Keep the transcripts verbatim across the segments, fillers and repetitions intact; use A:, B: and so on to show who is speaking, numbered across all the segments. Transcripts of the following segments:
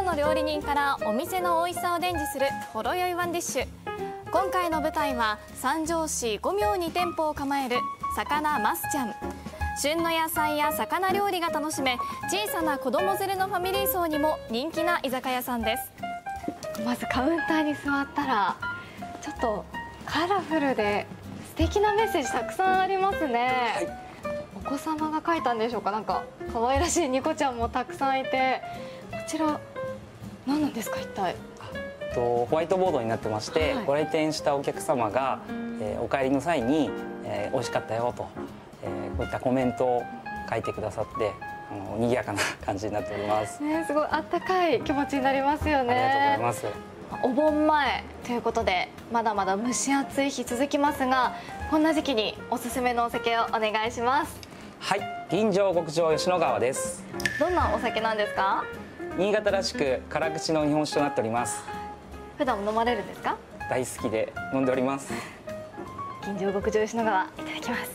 A: の料理人からお店の美味しさを伝授するほろよいワンディッシュ。今回の舞台は三条市五明に店舗を構える魚ますちゃん。旬の野菜や魚料理が楽しめ、小さな子供連れのファミリー層にも人気な居酒屋さんです。まずカウンターに座ったらちょっとカラフルで素敵なメッセージたくさんありますね、はい、お子様が描いたんでしょうか。なんか可愛らしいニコちゃんもたくさんいて、こちら何なんですか一体。
B: ホワイトボードになってまして、はい、ご来店したお客様が、えー、お帰りの際に、えー、美味しかったよと、えー、こういったコメントを書いてくださって、あの賑やかな感じになっております。
A: ね、すごいあったかい気持ちになりますよね。
B: ありがとうございます。
A: お盆前ということでまだまだ蒸し暑い日続きますが、こんな時期におすすめのお酒をお願いします。
B: はい、吟醸極上吉野川です。
A: どんなお酒なんですか？
B: 新潟らしく辛口の日本酒となっております。
A: 普段も飲まれるんですか？
B: 大好きで飲んでおります。
A: 吟醸極上吉野川いただきます。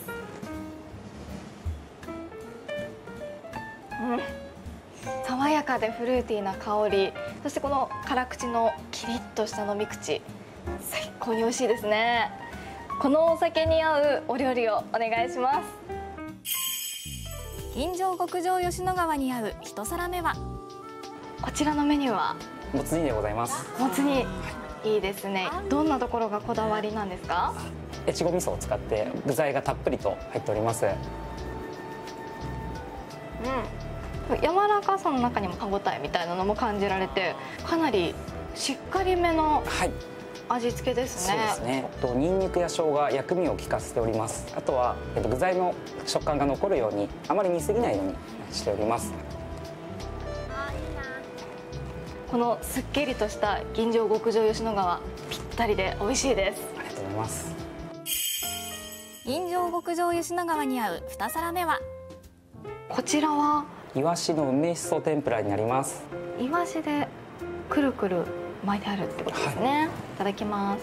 A: うん、爽やかでフルーティーな香り、そしてこの辛口のキリッとした飲み口、最高に美味しいですね。このお酒に合うお料理をお願いします。吟醸極上吉野川に合う一皿目はこちらのメニューは
B: もつ煮でございます。
A: もつ煮、いいですね。どんなところがこだわりなんですか？
B: 越後味噌を使って具材がたっぷりと入っております。
A: うん、柔らかさの中にも歯ごたえみたいなのも感じられて、かなりしっかりめの味付けですね。
B: はい、そうですね。とニンニクや生姜、薬味を効かせております。あとは、えっと、具材の食感が残るようにあまり煮すぎないようにしております。
A: このすっきりとした吟醸極上吉野川、ぴったりで美味しいです。
B: ありがとうございます。
A: 吟醸極上吉野川に合う二皿目はこちらは
B: イワシの梅しそ天ぷらになります。
A: イワシでくるくる巻いてあるってことですね、はい、いただきます。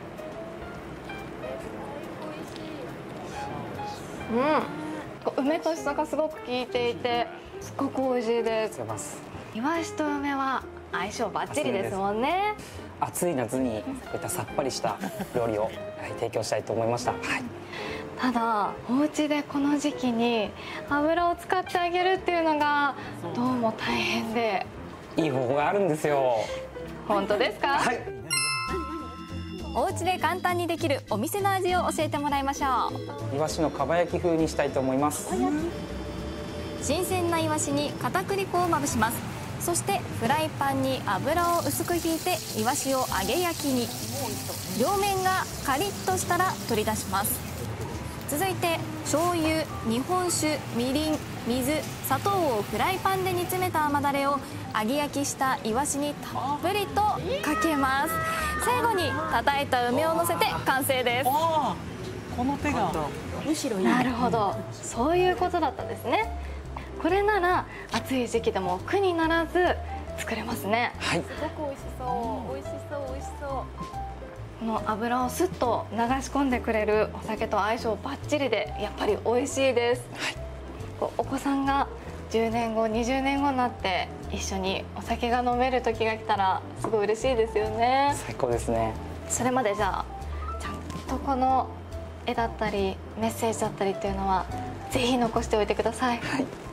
A: うん、梅としそがすごく効いていてすごく美味しいです。イワシと梅は相性バッチリですもんね。
B: 暑い夏にこういったさっぱりした料理を提供したいと思いました。はい、
A: ただお家でこの時期に油を使ってあげるっていうのがどうも大変で。
B: いい方法があるんですよ。
A: 本当ですか？
B: はい。
A: お家で簡単にできるお店の味を教えてもらいましょう。
B: イワシのかば焼き風にしたいと思います。
A: 新鮮なイワシに片栗粉をまぶします。そしてフライパンに油を薄くひいてイワシを揚げ焼きに。両面がカリッとしたら取り出します。続いて醤油、日本酒、みりん、水、砂糖をフライパンで煮詰めた甘だれを揚げ焼きしたイワシにたっぷりとかけます。最後に叩いた梅をのせて完成です。
C: この手がむしろいい。
A: なるほど、そういうことだったんですね。これなら暑い時期でも苦にならず作れますね。
B: はい、
A: すごく美味しそう、美味しそう、美味しそう。この油をスッと流し込んでくれるお酒と相性バッチリでやっぱり美味しいです。はい、お子さんがじゅうねんご、にじゅうねんごになって一緒にお酒が飲める時が来たらすごい嬉しいですよね。
B: 最高ですね。
A: それまでじゃあちゃんとこの絵だったりメッセージだったりっていうのはぜひ残しておいてください。
B: はい、